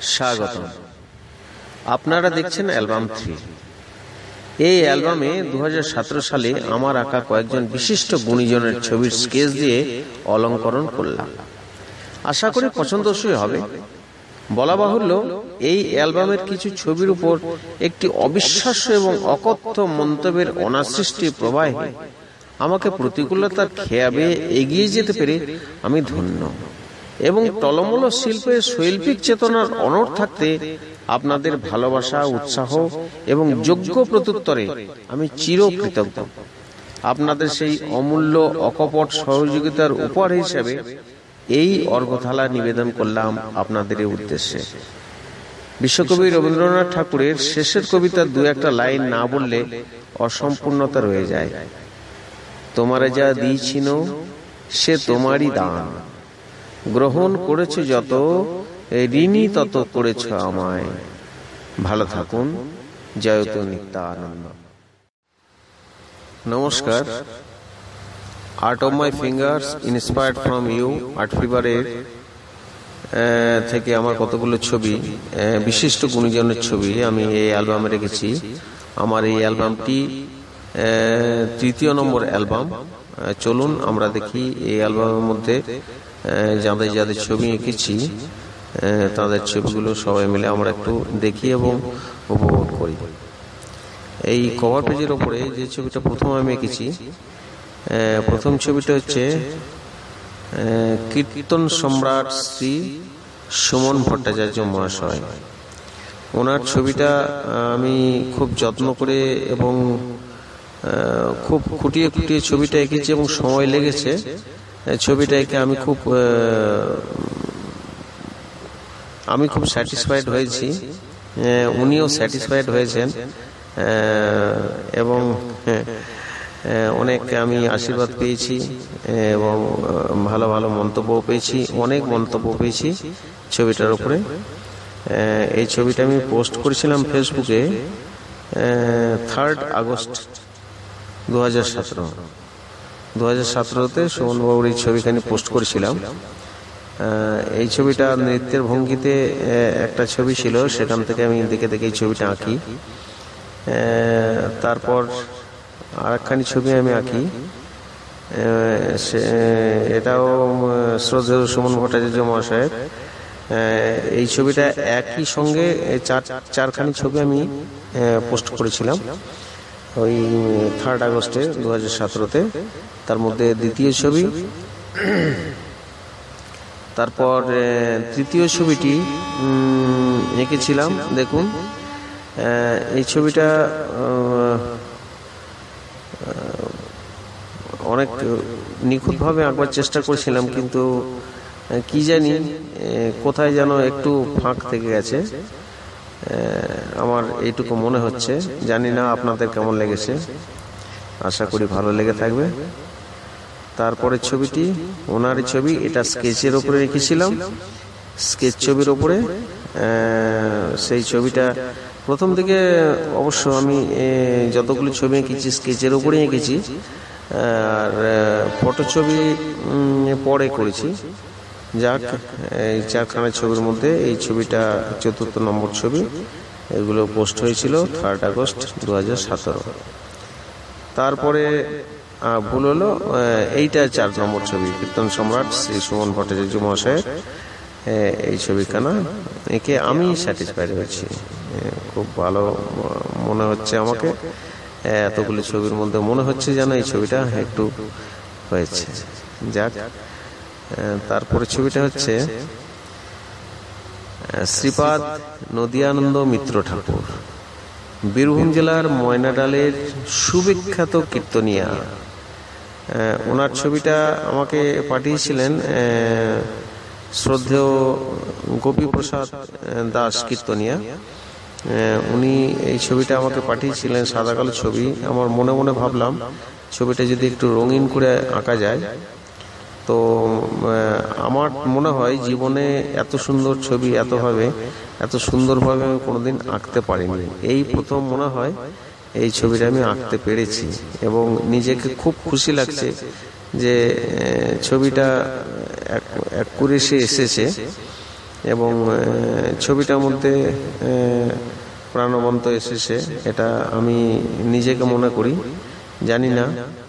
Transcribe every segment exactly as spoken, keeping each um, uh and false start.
স্বাগতম। আপনারা দেখছেন অ্যালবাম থ্রি। এই অ্যালবামে দু হাজার সতেরো সালে আমার আঁকা কয়েকজন বিশিষ্ট গুণীজনের ছবির স্কেচ দিয়ে অলঙ্করণ করলাম। আশা করি পছন্দসই হবে। বলা বাহুল্য, এই অ্যালবামের কিছু ছবির উপর একটি অবিশ্বাস্য এবং অকথ্য মন্তব্যের অনাসৃষ্টি প্রবাহে আমাকে প্রতিকূলতার খেয়াবে এগিয়ে যেতে পেরে আমি ধন্য, এবং টলমূল শিল্পের শৈল্পিক চেতনার অনড় থাকতে আপনাদের ভালোবাসা, উৎসাহ এবং যোগ্য প্রত্যুত্তরে আমি চিরকৃতজ্ঞ। আপনাদের সেই অমূল্য অকপট সহযোগিতার উপহার হিসেবে এই অর্ঘ্যথালা নিবেদন করলাম আপনাদের উদ্দেশ্যে। বিশ্বকবি রবীন্দ্রনাথ ঠাকুরের শেষের কবিতার দু একটা লাইন না বললে অসম্পূর্ণতা রয়ে যায়। তোমারে যা দিয়েছিল সে তোমারই দান, গ্রহণ করেছে যত, ঋণী তত করেছ আমায়। ভালো থাকুন। জয়তু নিত্যানন্দ। নমস্কার। Art of my fingers inspired from you art ফিভারের থেকে আমার কতগুলো ছবি, বিশিষ্ট গুণীজনের ছবি আমি এই অ্যালবামে রেখেছি। আমার এই অ্যালবামটি তৃতীয় নম্বর অ্যালবাম। চলুন আমরা দেখি এই অ্যালবামের মধ্যে যাদের যাদের ছবি এঁকেছি তাদের ছবিগুলো সবাই মিলে আমরা একটু দেখি এবং উপভোগ করি। এই কভার পেজের ওপরে যে ছবিটা প্রথম আমি এঁকেছি, প্রথম ছবিটা হচ্ছে কীর্তন সম্রাট শ্রী সুমন ভট্টাচার্য মহাশয়। ওনার ছবিটা আমি খুব যত্ন করে এবং খুব খুঁটিয়ে খুঁটিয়ে ছবিটা এঁকেছি এবং সময় লেগেছে। ছবিটা এঁকে আমি খুব আমি খুব স্যাটিসফাইড হয়েছি, উনিও স্যাটিসফাইড হয়েছেন এবং অনেক আমি আশীর্বাদ পেয়েছি এবং ভালো ভালো মন্তব্য পেয়েছি, অনেক মন্তব্য পেয়েছি ছবিটার উপরে। এই ছবিটা আমি পোস্ট করেছিলাম ফেসবুকে থার্ড আগস্ট দু হাজার সতেরো দু হাজার সতেরোতে সুমনবাবুর এই ছবিখানি পোস্ট করেছিলাম। এই ছবিটা নৃত্যের ভঙ্গিতে একটা ছবি ছিল, সেখান থেকে আমি দেখে দেখে এই ছবিটা আঁকি। তারপর আরেকখানি ছবি আমি আঁকি, এটাও শ্রদ্ধেয় সুমন ভট্টাচার্য মহাশয়ের। এই ছবিটা একই সঙ্গে চার চারখানি ছবি আমি পোস্ট করেছিলাম ওই থার্ড আগস্টে দু হাজার সতেরোতে। তার মধ্যে দ্বিতীয় ছবি, তারপর তৃতীয় ছবিটি এঁকেছিলাম। দেখুন এই ছবিটা অনেক নিখুঁতভাবে আঁকবার চেষ্টা করেছিলাম, কিন্তু কি জানি কোথায় যেন একটু ফাঁক থেকে গেছে, আমার এইটুকু মনে হচ্ছে। জানি না আপনাদের কেমন লেগেছে, আশা করি ভালো লেগে থাকবে। তারপরে ছবিটি ওনারই ছবি, এটা স্কেচের ওপরে রেখেছিলাম, স্কেচ ছবির ওপরে। সেই ছবিটা প্রথম থেকে অবশ্য আমি যতগুলো ছবি এঁকেছি স্কেচের ওপরে এঁকেছি, আর ফটো ছবি পরে করেছি। যাক, এই চারখানা ছবির মধ্যে এই ছবিটা চতুর্থ নম্বর ছবি। এগুলো পোস্ট হয়েছিল থার্ড আগস্ট দু হাজার সতেরো। তারপরে ভুল হলো, এইটা চার নম্বর ছবি, কীর্তন সম্রাট শ্রী সুমন ভট্টাচার্য মহাশয়ের। এই ছবিখানা একে আমি স্যাটিসফাইড হয়েছি, খুব ভালো মনে হচ্ছে আমাকে। এতগুলি ছবির মধ্যে মনে হচ্ছে যেন এই ছবিটা একটু হয়েছে। যাক, তারপরে ছবিটা হচ্ছে শ্রীপাদ নদিয়ানন্দ মিত্র ঠাকুর, বীরভূম জেলার ময়নাডালের সুবিখ্যাত কীর্তনিয়া। ওনার ছবিটা আমাকে পাঠিয়েছিলেন শ্রদ্ধেয় গোপীপ্রসাদ দাস কীর্তনিয়া। উনি এই ছবিটা আমাকে পাঠিয়েছিলেন, সাদা কালো ছবি। আমার মনে মনে ভাবলাম ছবিটা যদি একটু রঙিন করে আঁকা যায় তো আমার মনে হয় জীবনে এত সুন্দর ছবি এতভাবে এত সুন্দরভাবে আমি কোনোদিন আঁকতে পারিনি। এই প্রথম মনে হয় এই ছবিটা আমি আঁকতে পেরেছি এবং নিজেকে খুব খুশি লাগছে যে ছবিটা অ্যাকুরেসি এসেছে। এবং ছবিটার মধ্যে প্রাণবন্ত এসেছে, এটা আমি নিজেকে মনে করি। জানি না,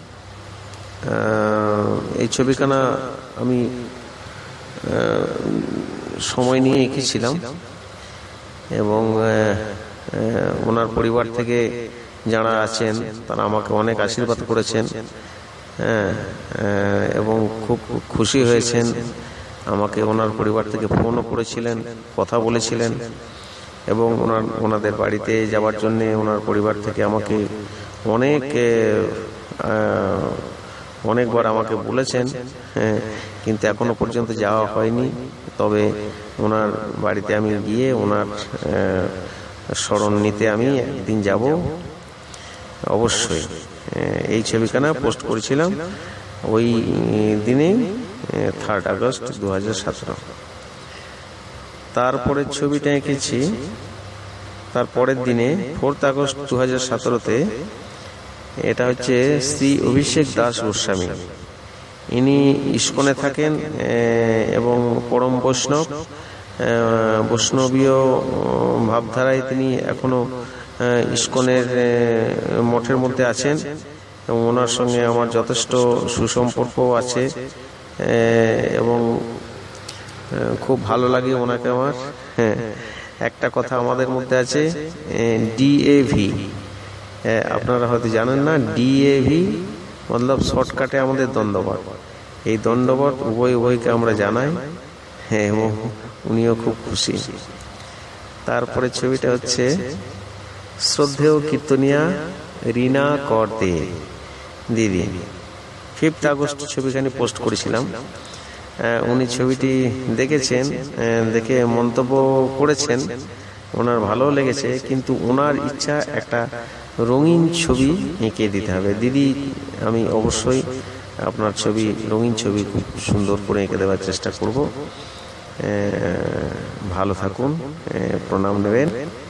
এই ছবিখানা আমি সময় নিয়ে এঁকেছিলাম এবং ওনার পরিবার থেকে যারা আছেন তারা আমাকে অনেক আশীর্বাদ করেছেন, হ্যাঁ, এবং খুব খুশি হয়েছেন। আমাকে ওনার পরিবার থেকে ফোনও করেছিলেন, কথা বলেছিলেন এবং ওনার ওনাদের বাড়িতে যাওয়ার জন্য ওনার পরিবার থেকে আমাকে অনেক অনেকবার আমাকে বলেছেন, হ্যাঁ, কিন্তু এখনো পর্যন্ত যাওয়া হয়নি। তবে ওনার বাড়িতে আমি গিয়ে ওনার স্মরণ নিতে আমি একদিন যাব অবশ্যই। এই ছবিখানা পোস্ট করেছিলাম ওই দিনে, থার্ড আগস্ট দু হাজার সতেরো। তারপরে ছবিটা এঁকেছি তারপরের দিনে ফোর্থ আগস্ট দু হাজার সতেরোতে। এটা হচ্ছে শ্রী অভিষেক দাস গোস্বামী। ইনি ইস্কনে থাকেন এবং পরম বৈষ্ণব, বৈষ্ণবীয় ভাবধারায় তিনি এখনো ইস্কনের মঠের মধ্যে আছেন এবং ওনার সঙ্গে আমার যথেষ্ট সুসম্পর্ক আছে এবং খুব ভালো লাগে ওনাকে আমার। হ্যাঁ, একটা কথা আমাদের মধ্যে আছে, ডিএভি, আপনারা হয়তো জানেন না। ডিএভি মতলব শর্টকাটে আমাদের দণ্ডবত। এই দণ্ডবত উভয় উভয়কে আমরা জানাই, হ্যাঁ, এবং উনিও খুব খুশি। তারপরে ছবিটা হচ্ছে শ্রদ্ধেয় কীর্তনিয়া রিনা কর দে দিদি। ফিফথ আগস্ট ছবিখানি পোস্ট করেছিলাম। উনি ছবিটি দেখেছেন, দেখে মন্তব্য করেছেন, ওনার ভালো লেগেছে, কিন্তু ওনার ইচ্ছা একটা রঙিন ছবি এঁকে দিতে হবে। দিদি, আমি অবশ্যই আপনার ছবি, রঙিন ছবি খুব সুন্দর করে এঁকে দেওয়ার চেষ্টা করব। ভালো থাকুন, প্রণাম নেবেন।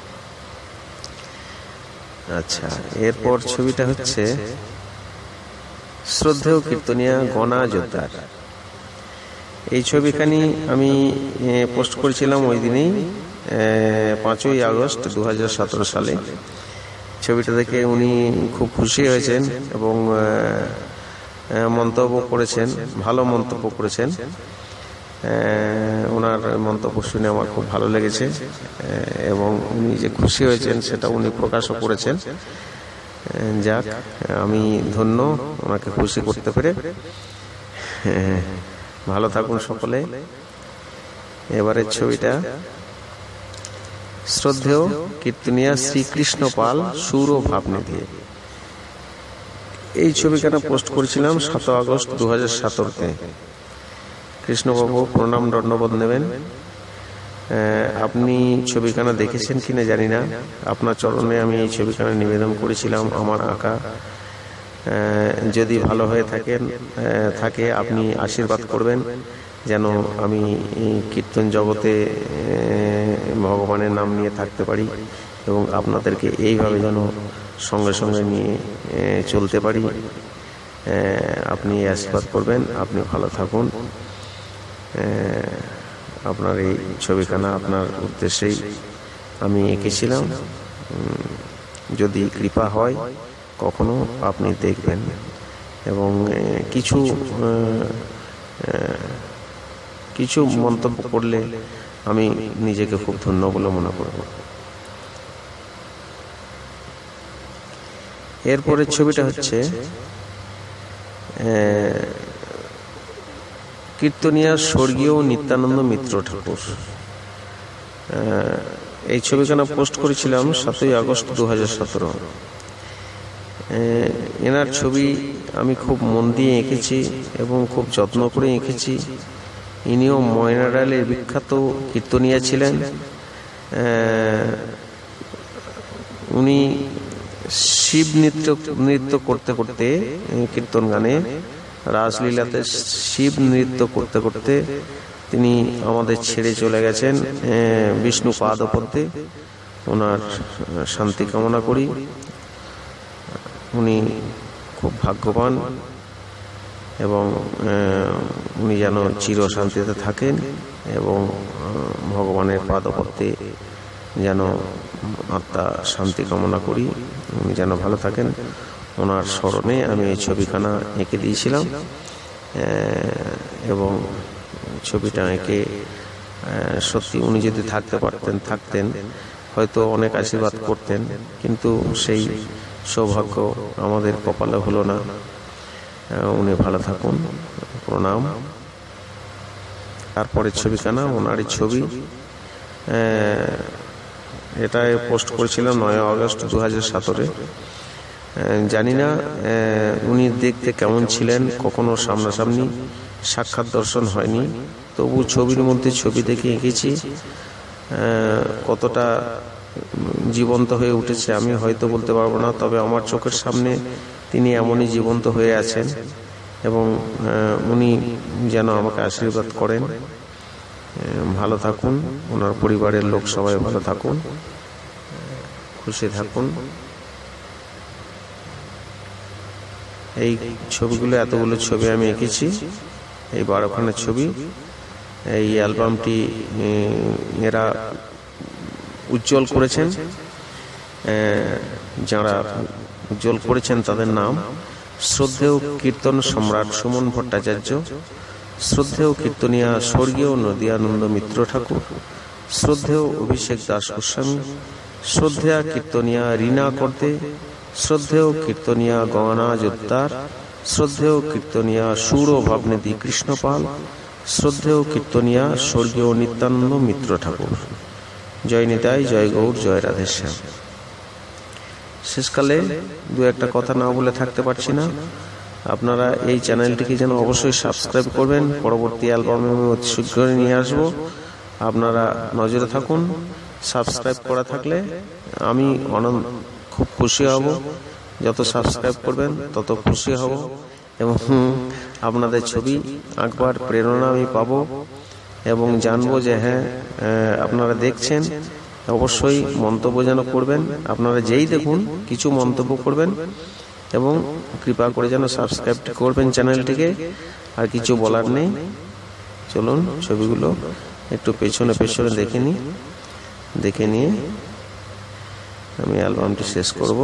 আচ্ছা, এরপর ছবিটা হচ্ছে শ্রদ্ধেয় কীর্তনিয়া গণা যোদ্ধার। এই ছবিখানি আমি পোস্ট করেছিলাম ওই দিনেই, পাঁচই আগস্ট দু হাজার সতেরো সালে। ছবিটা দেখে উনি খুব খুশি হয়েছেন এবং মন্তব্য করেছেন, ভালো মন্তব্য করেছেন। ওনার মন্তব্য শুনে আমার খুব ভালো লেগেছে এবং উনি যে খুশি হয়েছেন সেটা উনি প্রকাশও করেছেন। যাক, আমি ধন্য ওনাকে খুশি করতে পেরে। ভালো থাকুন সকলে। এবারের ছবিটা শ্রদ্ধেয় কীর্তনিয়া শ্রীকৃষ্ণ পাল সুর ও ভাবনিধি। এই ছবিখানা পোস্ট করেছিলাম সাত আগস্ট দু হাজার সতেরোতে। কৃষ্ণবাবু, প্রণাম দণ্ডবোধ নেবেন। আপনি ছবিখানা দেখেছেন কিনা জানি না, আপনার চরণে আমি এই ছবিখানা নিবেদন করেছিলাম আমার আঁকা। যদি ভালো হয়ে থাকেন থাকে আপনি আশীর্বাদ করবেন যেন আমি কীর্তন জগতে ভগবানের নাম নিয়ে থাকতে পারি এবং আপনাদেরকে এইভাবে যেন সঙ্গে সঙ্গে নিয়ে চলতে পারি। আপনি আশীর্বাদ করবেন। আপনি ভালো থাকুন। আপনার এই ছবিখানা আপনার উদ্দেশ্যেই আমি এঁকেছিলাম। যদি কৃপা হয় কখনো আপনি দেখবেন এবং কিছু কিছু মন্তব্য করলে আমি নিজেকে খুব ধন্য বলে মনে করব। এরপরের ছবিটা হচ্ছে কীর্তনিয়া স্বর্গীয় নিত্যানন্দ মিত্র ঠাকুর। এই ছবিখানা পোস্ট করেছিলাম সাতই আগস্ট দু হাজার সতেরো। এনার ছবি আমি খুব মন দিয়ে এঁকেছি এবং খুব যত্ন করে এঁকেছি। ইনিও ময়নাডালের বিখ্যাত কীর্তনিয়া ছিলেন। উনি শিব নৃত্য নৃত্য করতে করতে কীর্তন গানে রাসলীলাতে শিব নৃত্য করতে করতে তিনি আমাদের ছেড়ে চলে গেছেন বিষ্ণু পাদপদ্মে। ওনার শান্তি কামনা করি। উনি খুব ভাগ্যবান এবং উনি যেন চির শান্তিতে থাকেন এবং ভগবানের পাদপদ্মে যেন আত্মা শান্তি কামনা করি, উনি যেন ভালো থাকেন। ওনার স্মরণে আমি এই ছবিখানা এঁকে দিয়েছিলাম এবং ছবিটা এঁকে সত্যি উনি যদি থাকতে পারতেন থাকতেন হয়তো অনেক আশীর্বাদ করতেন, কিন্তু সেই সৌভাগ্য আমাদের কপালে হলো না। উনি ভালো থাকুন, প্রণাম। তারপরে ছবিখানা ওনারই ছবি, এটা পোস্ট করেছিলাম নয় আগস্ট দু হাজার সতেরো। জানি না উনি দেখতে কেমন ছিলেন, কখনো সামনাসামনি সাক্ষাৎ দর্শন হয়নি, তবু ছবির মধ্যে ছবি দেখে এঁকেছি। কতটা জীবন্ত হয়ে উঠেছে আমি হয়তো বলতে পারবো না, তবে আমার চোখের সামনে তিনি এমনই জীবন্ত হয়ে আছেন এবং উনি যেন আমাকে আশীর্বাদ করেন। ভালো থাকুন, ওনার পরিবারের লোক সবাই ভালো থাকুন, খুশি থাকুন। এই ছবিগুলো, এতগুলো ছবি আমি এঁকেছি, এই বারোখানা ছবি। এই অ্যালবামটি এরা উজ্জ্বল করেছেন, যারা উজ্জ্বল করেছেন তাদের নাম: শ্রদ্ধেয় কীর্তন সম্রাট সুমন ভট্টাচার্য, শ্রদ্ধেয় কীর্তনিয়া স্বর্গীয় নদিয়ানন্দ মিত্র ঠাকুর, শ্রদ্ধেয় অভিষেক দাস গোস্বামী, শ্রদ্ধেয়া কীর্তনিয়া রীনা কর্দে, শ্রদ্ধেয় কীর্তনিয়া গঙ্গানা জোদ্দার, শ্রদ্ধেয় কীর্তনিয়া সুর ভাবনেদি কৃষ্ণপাল, শ্রদ্ধেয় কীর্তনিয়া স্বর্গীয় নিত্যানন্দ মিত্র ঠাকুর। জয় নিতাই, জয় গৌর, জয় রাধেশ্যাম। শেষকালে দু একটা কথা না বলে থাকতে পারছি না। আপনারা এই চ্যানেলটিকে যেন অবশ্যই সাবস্ক্রাইব করবেন। পরবর্তী অ্যালবামে আমি অতি শীঘ্রই নিয়ে আসবো, আপনারা নজরে থাকুন। সাবস্ক্রাইব করা থাকলে আমি অনন্ত খুব খুশি হব, যত সাবস্ক্রাইব করবেন তত খুশি হব এবং আপনাদের ছবি আঁকবার প্রেরণা আমি পাবো এবং জানবো যে হ্যাঁ আপনারা দেখছেন। অবশ্যই মন্তব্য যেন করবেন, আপনারা যেই দেখুন কিছু মন্তব্য করবেন এবং কৃপা করে যেন সাবস্ক্রাইব করবেন চ্যানেলটিকে। আর কিছু বলার নেই। চলুন ছবিগুলো একটু পেছনে পেছনে দেখে নিই, দেখে নিয়ে আমি অ্যালবামটি শেষ করব।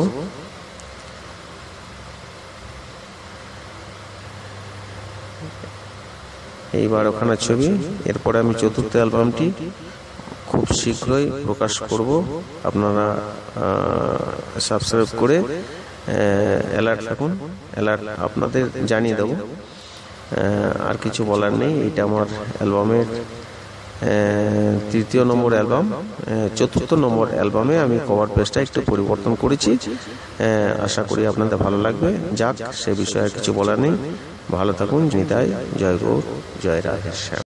এই বারোখানা ছবি। এরপরে আমি চতুর্থ অ্যালবামটি খুব শীঘ্রই প্রকাশ করব। আপনারা সাবস্ক্রাইব করে অ্যালার্ট থাকুন, অ্যালার্ট আপনাদের জানিয়ে দেব। আর কিছু বলার নেই। এটা আমার অ্যালবামের তৃতীয় নম্বর অ্যালবাম। চতুর্থ নম্বর অ্যালবামে আমি কভার পেজটা একটু পরিবর্তন করেছি, আশা করি আপনাদের ভালো লাগবে। যাক, সে বিষয়ে কিছু বলার নেই। ভালো থাকুন। নিতাই, জয় গৌর, জয় রাধেশ্যাম।